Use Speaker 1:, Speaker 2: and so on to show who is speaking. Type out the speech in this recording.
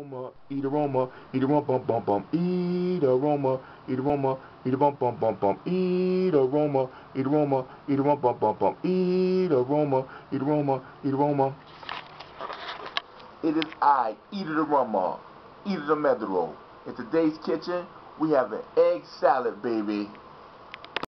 Speaker 1: Eataroma, Eataroma, Eataroma, bum bum bum, Eataroma, Eataroma, Eataroma, bum bum bum, Eataroma, Eataroma, Eataroma, bum bum bum, Eataroma, Eataroma, Eataroma. It is I, Eataroma, Eataroma. In today's kitchen, we have an egg salad, baby.